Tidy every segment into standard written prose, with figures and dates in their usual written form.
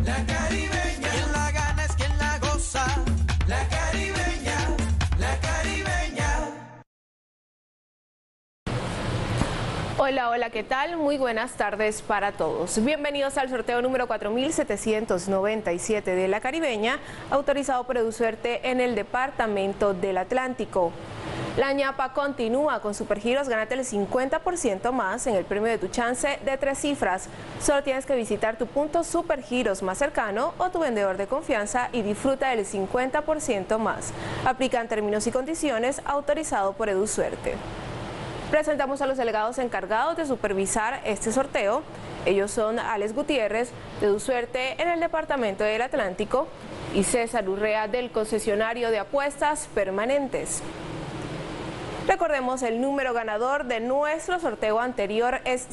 la caribeña. Quien la gana es quien la goza, la caribeña, la caribeña. Hola, hola, ¿qué tal? Muy buenas tardes para todos. Bienvenidos al sorteo número 4797 de La Caribeña, autorizado por EduSuerte en el Departamento del Atlántico. La ñapa continúa con Supergiros. Gánate el 50% más en el premio de tu chance de 3 cifras. Solo tienes que visitar tu punto Supergiros más cercano o tu vendedor de confianza y disfruta del 50% más. Aplican términos y condiciones, autorizado por EduSuerte. Presentamos a los delegados encargados de supervisar este sorteo. Ellos son Alex Gutiérrez, de EduSuerte en el Departamento del Atlántico, y César Urrea, del concesionario de apuestas permanentes. Recordemos, el número ganador de nuestro sorteo anterior es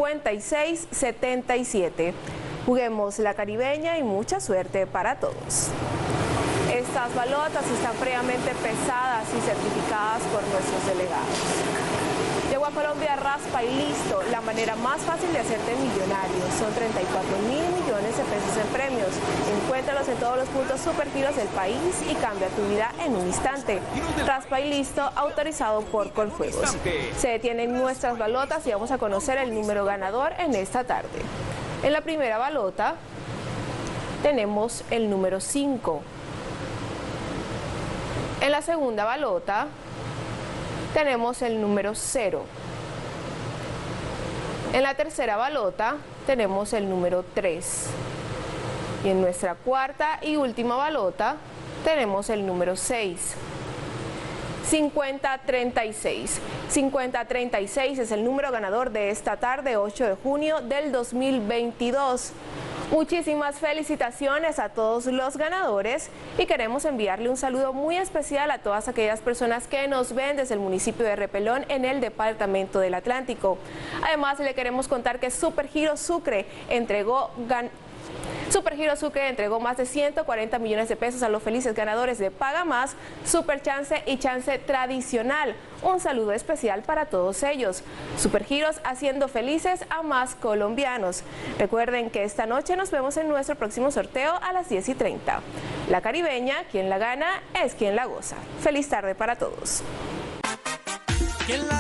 5677. Juguemos La Caribeña y mucha suerte para todos. Estas balotas están previamente pesadas y certificadas por nuestros delegados. Llegó a Colombia Raspa y Listo, la manera más fácil de hacerte millonario. Son 34.000 millones de pesos en premios. Encuéntralos en todos los puntos Supergiros del país y cambia tu vida en un instante. Raspa y Listo, autorizado por Coljuegos. Se detienen nuestras balotas y vamos a conocer el número ganador en esta tarde. En la primera balota tenemos el número 5. En la segunda balota tenemos el número 0. En la tercera balota tenemos el número 3. Y en nuestra cuarta y última balota tenemos el número 6. 5036. 5036 es el número ganador de esta tarde, 8 de junio del 2022. Muchísimas felicitaciones a todos los ganadores y queremos enviarle un saludo muy especial a todas aquellas personas que nos ven desde el municipio de Repelón en el Departamento del Atlántico. Además, le queremos contar que Supergiros Sucre entregó más de 140 millones de pesos a los felices ganadores de Paga Más, Super Chance y Chance Tradicional. Un saludo especial para todos ellos. Supergiros, haciendo felices a más colombianos. Recuerden que esta noche nos vemos en nuestro próximo sorteo a las 10:30. La Caribeña, quien la gana es quien la goza. Feliz tarde para todos. Quien la